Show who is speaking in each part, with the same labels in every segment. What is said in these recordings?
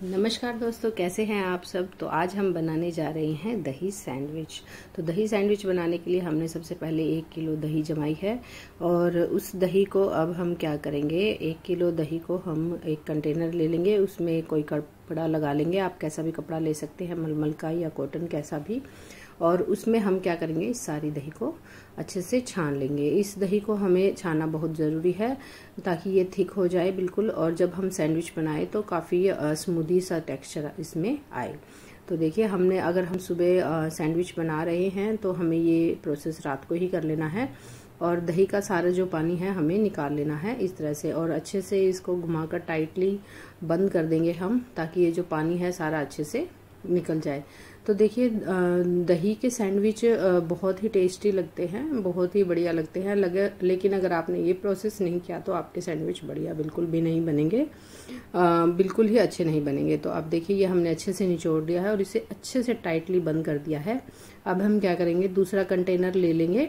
Speaker 1: नमस्कार दोस्तों, कैसे हैं आप सब। तो आज हम बनाने जा रहे हैं दही सैंडविच। तो दही सैंडविच बनाने के लिए हमने सबसे पहले 1 किलो दही जमाई है और उस दही को अब हम क्या करेंगे, 1 किलो दही को हम एक कंटेनर ले लेंगे, उसमें कोई कपड़ा लगा लेंगे। आप कैसा भी कपड़ा ले सकते हैं, मलमल का या कॉटन कैसा भी। और उसमें हम क्या करेंगे, इस सारी दही को अच्छे से छान लेंगे। इस दही को हमें छानना बहुत ज़रूरी है ताकि ये थिक हो जाए बिल्कुल, और जब हम सैंडविच बनाए तो काफ़ी स्मूदी सा टेक्सचर इसमें आए। तो देखिए, हमने अगर हम सुबह सैंडविच बना रहे हैं तो हमें ये प्रोसेस रात को ही कर लेना है और दही का सारा जो पानी है हमें निकाल लेना है इस तरह से। और अच्छे से इसको घुमाकर टाइटली बंद कर देंगे हम, ताकि ये जो पानी है सारा अच्छे से निकल जाए। तो देखिए, दही के सैंडविच बहुत ही टेस्टी लगते हैं, बहुत ही बढ़िया लगते हैं लेकिन अगर आपने ये प्रोसेस नहीं किया तो आपके सैंडविच बढ़िया बिल्कुल भी नहीं बनेंगे, बिल्कुल ही अच्छे नहीं बनेंगे। तो अब देखिए, ये हमने अच्छे से निचोड़ दिया है और इसे अच्छे से टाइटली बंद कर दिया है। अब हम क्या करेंगे, दूसरा कंटेनर ले लेंगे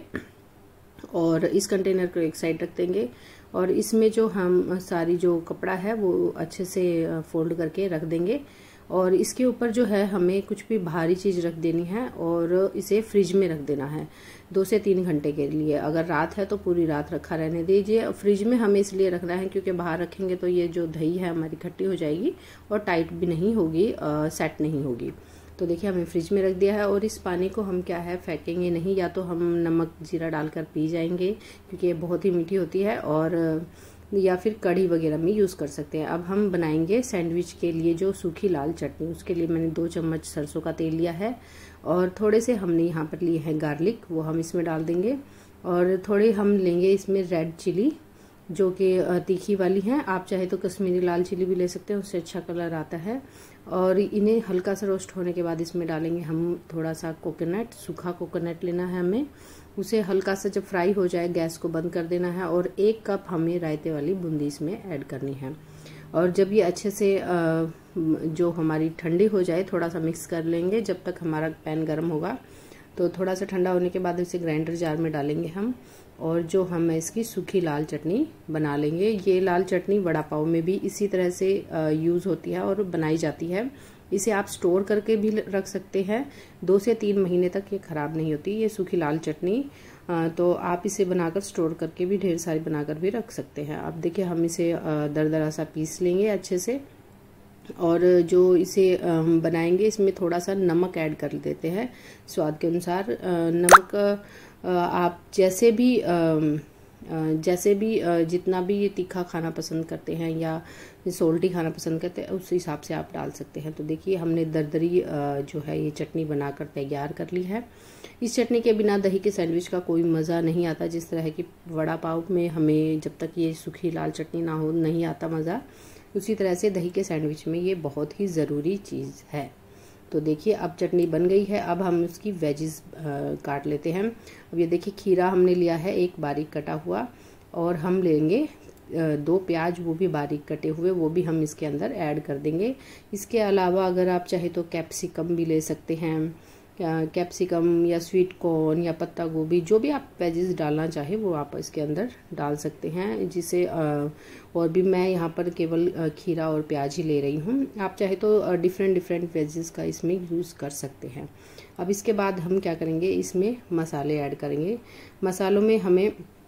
Speaker 1: और इस कंटेनर को एक साइड रख देंगे और इसमें जो हम सारी जो कपड़ा है वो अच्छे से फोल्ड करके रख देंगे। और इसके ऊपर जो है हमें कुछ भी भारी चीज रख देनी है और इसे फ्रिज में रख देना है 2 से 3 घंटे के लिए। अगर रात है तो पूरी रात रखा रहने दीजिए। फ्रिज में हमें इसलिए रखना है क्योंकि बाहर रखेंगे तो ये जो दही है हमारी खट्टी हो जाएगी और टाइट भी नहीं होगी, सेट नहीं होगी। तो देखिए, हमें फ्रिज में रख दिया है और इस पानी को हम क्या है, फेंकेंगे नहीं, या तो हम नमक जीरा डालकर पी जाएंगे क्योंकि ये बहुत ही मीठी होती है, और या फिर कढ़ी वगैरह में यूज़ कर सकते हैं। अब हम बनाएंगे सैंडविच के लिए जो सूखी लाल चटनी। उसके लिए मैंने 2 चम्मच सरसों का तेल लिया है और थोड़े से हमने यहाँ पर लिए हैं गार्लिक, वो हम इसमें डाल देंगे। और थोड़े हम लेंगे इसमें रेड चिली जो कि तीखी वाली है। आप चाहे तो कश्मीरी लाल चिली भी ले सकते हैं, उससे अच्छा कलर आता है। और इन्हें हल्का सा रोस्ट होने के बाद इसमें डालेंगे हम थोड़ा सा कोकोनट, सूखा कोकोनट लेना है हमें। उसे हल्का सा जब फ्राई हो जाए गैस को बंद कर देना है और 1 कप हमें रायते वाली बूंदी इसमें ऐड करनी है। और जब ये अच्छे से जो हमारी ठंडी हो जाए, थोड़ा सा मिक्स कर लेंगे जब तक हमारा पैन गर्म होगा। तो थोड़ा सा ठंडा होने के बाद इसे ग्राइंडर जार में डालेंगे हम, और जो हम इसकी सूखी लाल चटनी बना लेंगे। ये लाल चटनी वड़ा पाव में भी इसी तरह से यूज़ होती है और बनाई जाती है। इसे आप स्टोर करके भी रख सकते हैं, 2 से 3 महीने तक ये खराब नहीं होती ये सूखी लाल चटनी। तो आप इसे बनाकर स्टोर करके भी ढेर सारी बनाकर भी रख सकते हैं। अब देखिए, हम इसे दरदरा सा पीस लेंगे अच्छे से, और जो इसे हम बनाएंगे इसमें थोड़ा सा नमक ऐड कर देते हैं स्वाद के अनुसार। नमक आप जैसे भी जितना भी ये तीखा खाना पसंद करते हैं या सोल्टी खाना पसंद करते हैं उस हिसाब से आप डाल सकते हैं। तो देखिए, हमने दरदरी जो है ये चटनी बनाकर तैयार कर ली है। इस चटनी के बिना दही के सैंडविच का कोई मज़ा नहीं आता। जिस तरह की वड़ा पाव में हमें जब तक ये सूखी लाल चटनी ना हो नहीं आता मज़ा, उसी तरह से दही के सैंडविच में ये बहुत ही ज़रूरी चीज़ है। तो देखिए, अब चटनी बन गई है। अब हम उसकी वेजिस काट लेते हैं। अब ये देखिए, खीरा हमने लिया है 1 बारीक कटा हुआ, और हम लेंगे 2 प्याज, वो भी बारीक कटे हुए, वो भी हम इसके अंदर ऐड कर देंगे। इसके अलावा अगर आप चाहे तो कैप्सिकम भी ले सकते हैं, कैप्सिकम या स्वीट कॉर्न या पत्ता गोभी, जो भी आप वेजेस डालना चाहे वो आप इसके अंदर डाल सकते हैं। जिसे और भी मैं यहाँ पर केवल खीरा और प्याज ही ले रही हूँ। आप चाहे तो डिफरेंट वेजेस का इसमें यूज़ कर सकते हैं। अब इसके बाद हम क्या करेंगे, इसमें मसाले ऐड करेंगे। मसालों में हमें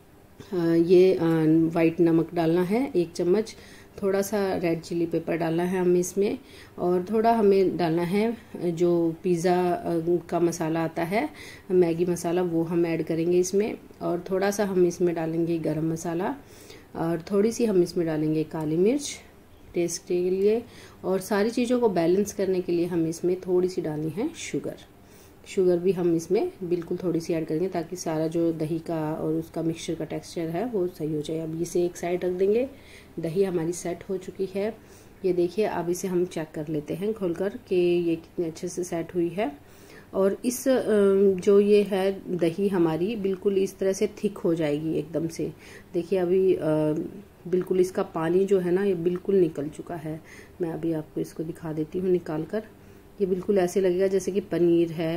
Speaker 1: ये वाइट नमक डालना है 1 चम्मच, थोड़ा सा रेड चिली पेपर डालना है हमें इसमें, और थोड़ा हमें डालना है जो पिज़्ज़ा का मसाला आता है, मैगी मसाला, वो हम ऐड करेंगे इसमें। और थोड़ा सा हम इसमें डालेंगे गरम मसाला, और थोड़ी सी हम इसमें डालेंगे काली मिर्च टेस्ट के लिए। और सारी चीज़ों को बैलेंस करने के लिए हम इसमें थोड़ी सी डालनी है शुगर भी हम इसमें बिल्कुल थोड़ी सी ऐड करेंगे, ताकि सारा जो दही का और उसका मिक्सचर का टेक्सचर है वो सही हो जाए। अब इसे एक साइड रख देंगे। दही हमारी सेट हो चुकी है, ये देखिए। अब इसे हम चेक कर लेते हैं खोलकर कि ये कितने अच्छे से सेट हुई है। और इस जो ये है दही हमारी बिल्कुल इस तरह से थिक हो जाएगी एकदम से। देखिए, अभी बिल्कुल इसका पानी जो है ना ये बिल्कुल निकल चुका है। मैं अभी आपको इसको दिखा देती हूँ निकाल कर। ये बिल्कुल ऐसे लगेगा जैसे कि पनीर है।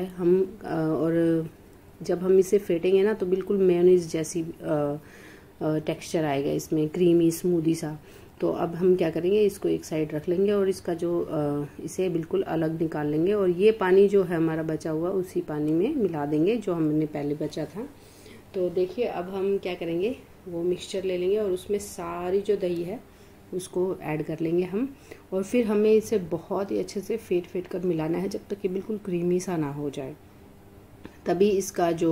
Speaker 1: और जब हम इसे फेंटेंगे ना तो बिल्कुल मेयोनीज जैसी टेक्सचर आएगा इसमें, क्रीमी स्मूदी सा। तो अब हम क्या करेंगे, इसको एक साइड रख लेंगे और इसका जो इसे बिल्कुल अलग निकाल लेंगे और ये पानी जो है हमारा बचा हुआ उसी पानी में मिला देंगे जो हमने पहले बचा था। तो देखिए अब हम क्या करेंगे, वो मिक्सचर ले लेंगे और उसमें सारी जो दही है उसको ऐड कर लेंगे हम, और फिर हमें इसे बहुत ही अच्छे से फेंट कर मिलाना है जब तक कि बिल्कुल क्रीमी सा ना हो जाए। तभी इसका जो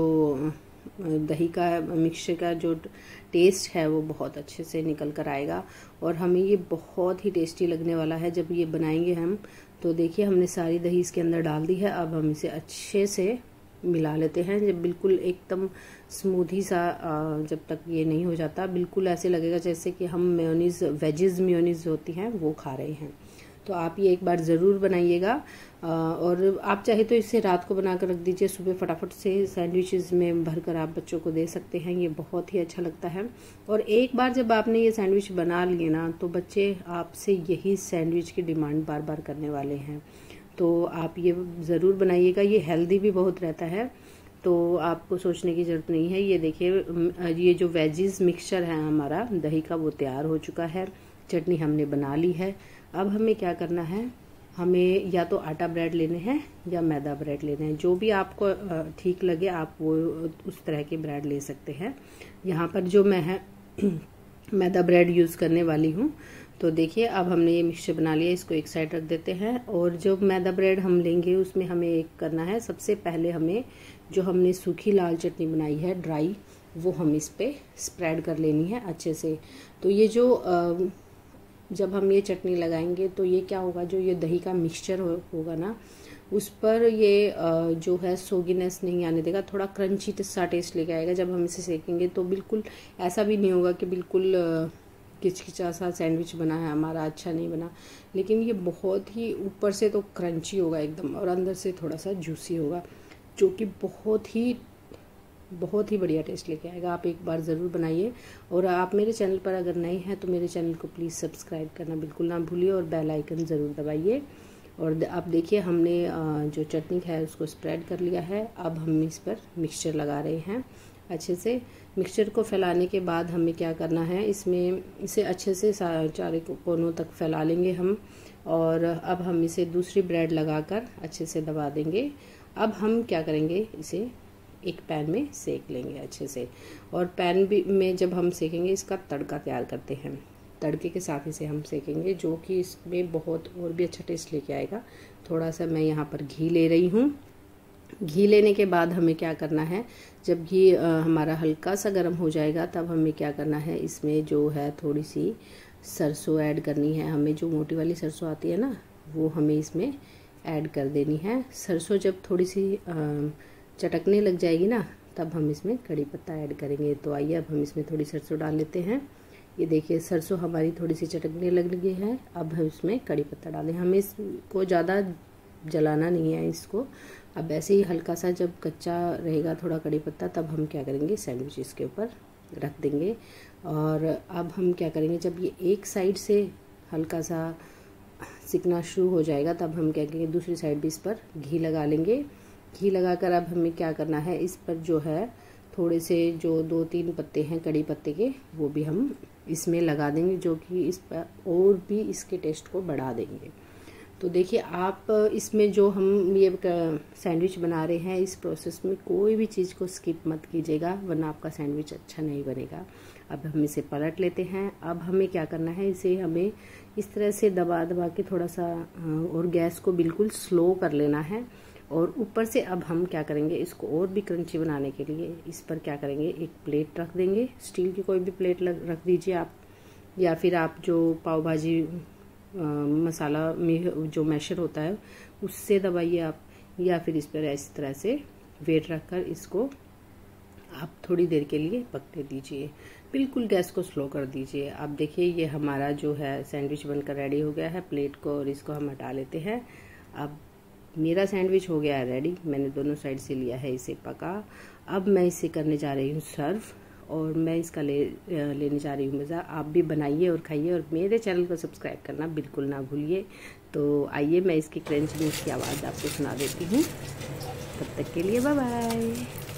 Speaker 1: दही का मिक्सचर का जो टेस्ट है वो बहुत अच्छे से निकल कर आएगा और हमें ये बहुत ही टेस्टी लगने वाला है जब ये बनाएंगे हम। तो देखिए हमने सारी दही इसके अंदर डाल दी है। अब हम इसे अच्छे से मिला लेते हैं, जब बिल्कुल एकदम स्मूथी सा जब तक ये नहीं हो जाता, बिल्कुल ऐसे लगेगा जैसे कि हम मेयोनीज, वेजेस मेयोनीज होती हैं वो खा रहे हैं। तो आप ये एक बार ज़रूर बनाइएगा और आप चाहे तो इसे रात को बना कर रख दीजिए, सुबह फटाफट से सैंडविचेस में भरकर आप बच्चों को दे सकते हैं। ये बहुत ही अच्छा लगता है। और एक बार जब आपने ये सैंडविच बना लिए ना तो बच्चे आपसे यही सैंडविच की डिमांड बार बार करने वाले हैं। तो आप ये ज़रूर बनाइएगा। ये हेल्दी भी बहुत रहता है, तो आपको सोचने की ज़रूरत नहीं है। ये देखिए ये जो वेजीज मिक्सचर है हमारा दही का वो तैयार हो चुका है। चटनी हमने बना ली है। अब हमें क्या करना है, हमें या तो आटा ब्रेड लेने हैं या मैदा ब्रेड लेने हैं, जो भी आपको ठीक लगे आप वो उस तरह के ब्रेड ले सकते हैं। यहाँ पर जो मैं है मैदा ब्रेड यूज़ करने वाली हूँ। तो देखिए अब हमने ये मिक्सचर बना लिया, इसको एक साइड रख देते हैं। और जो मैदा ब्रेड हम लेंगे उसमें हमें एक करना है, सबसे पहले हमें जो हमने सूखी लाल चटनी बनाई है ड्राई, वो हम इस पे स्प्रेड कर लेनी है अच्छे से। तो ये जो जब हम ये चटनी लगाएंगे तो ये क्या होगा, जो ये दही का मिक्सचर होगा ना उस पर ये जो है सोगीनेस नहीं आने देगा, थोड़ा क्रंची सा टेस्ट लेके आएगा। जब हम इसे सेकेंगे तो बिल्कुल ऐसा भी नहीं होगा कि बिल्कुल किचकिचा सा सैंडविच बना है हमारा, अच्छा नहीं बना, लेकिन ये बहुत ही ऊपर से तो क्रंची होगा एकदम और अंदर से थोड़ा सा जूसी होगा, जो कि बहुत ही बढ़िया टेस्ट लेके आएगा। आप एक बार ज़रूर बनाइए। और आप मेरे चैनल पर अगर नए हैं तो मेरे चैनल को प्लीज़ सब्सक्राइब करना बिल्कुल ना भूलिए और बेल आइकन ज़रूर दबाइए। और आप देखिए हमने जो चटनी है उसको स्प्रेड कर लिया है। अब हम इस पर मिक्सचर लगा रहे हैं अच्छे से। मिक्सचर को फैलाने के बाद हमें क्या करना है, इसमें इसे अच्छे से चारों कोनों तक फैला लेंगे हम। और अब हम इसे दूसरी ब्रेड लगाकर अच्छे से दबा देंगे। अब हम क्या करेंगे, इसे एक पैन में सेक लेंगे अच्छे से। और पैन भी में जब हम सेकेंगे इसका तड़का तैयार करते हैं, तड़के के साथ इसे हम सेकेंगे, जो कि इसमें बहुत और भी अच्छा टेस्ट लेके आएगा। थोड़ा सा मैं यहाँ पर घी ले रही हूँ। घी लेने के बाद हमें क्या करना है, जब घी हमारा हल्का सा गर्म हो जाएगा तब हमें क्या करना है, इसमें जो है थोड़ी सी सरसों ऐड करनी है। हमें जो मोटी वाली सरसों आती है ना वो हमें इसमें ऐड कर देनी है। सरसों जब थोड़ी सी चटकने लग जाएगी ना तब हम इसमें कड़ी पत्ता ऐड करेंगे। तो आइए अब हम इसमें थोड़ी सरसों डाल लेते हैं। ये देखिए सरसों हमारी थोड़ी सी चटकने लग गई है। अब हम इसमें कड़ी पत्ता डालें। हमें इसको ज़्यादा जलाना नहीं है इसको। अब ऐसे ही हल्का सा जब कच्चा रहेगा थोड़ा कड़ी पत्ता, तब हम क्या करेंगे, सैंडविच इसके ऊपर रख देंगे। और अब हम क्या करेंगे, जब ये एक साइड से हल्का सा सिकना शुरू हो जाएगा तब हम क्या करेंगे, दूसरी साइड भी इस पर घी लगा लेंगे। घी लगाकर अब हमें क्या करना है, इस पर जो है थोड़े से जो 2-3 पत्ते हैं कड़ी पत्ते के वो भी हम इसमें लगा देंगे, जो कि इस पर और भी इसके टेस्ट को बढ़ा देंगे। तो देखिए आप इसमें जो हम ये सैंडविच बना रहे हैं इस प्रोसेस में कोई भी चीज़ को स्किप मत कीजिएगा, वरना आपका सैंडविच अच्छा नहीं बनेगा। अब हम इसे पलट लेते हैं। अब हमें क्या करना है, इसे हमें इस तरह से दबा दबा के थोड़ा सा और गैस को बिल्कुल स्लो कर लेना है। और ऊपर से अब हम क्या करेंगे, इसको और भी क्रंची बनाने के लिए इस पर क्या करेंगे, एक प्लेट रख देंगे। स्टील की कोई भी प्लेट रख दीजिए आप, या फिर आप जो पाव भाजी मसाला में जो मैशर होता है उससे दबाइए आप, या फिर इस पर इस तरह से वेट रखकर इसको आप थोड़ी देर के लिए पकने दीजिए। बिल्कुल गैस को स्लो कर दीजिए। आप देखिए ये हमारा जो है सैंडविच बनकर रेडी हो गया है। प्लेट को और इसको हम हटा लेते हैं। अब मेरा सैंडविच हो गया है रेडी। मैंने दोनों साइड से लिया है इसे पका। अब मैं इसे करने जा रही हूँ सर्व, और मैं इसका लेने जा रही हूँ मज़ा। आप भी बनाइए और खाइए, और मेरे चैनल को सब्सक्राइब करना बिल्कुल ना भूलिए। तो आइए मैं इसकी क्रंच में इसकी आवाज़ आपको सुना देती हूँ। तब तक के लिए बाय बाय।